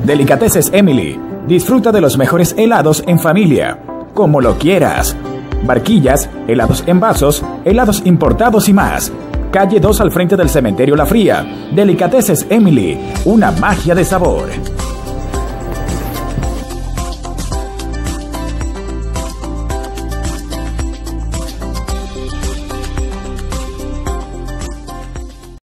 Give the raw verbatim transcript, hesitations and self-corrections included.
Delicateces Emily. Disfruta de los mejores helados en familia, como lo quieras. Barquillas, helados en vasos, helados importados y más. Calle dos al frente del Cementerio La Fría. Delicateces Emily. Una magia de sabor.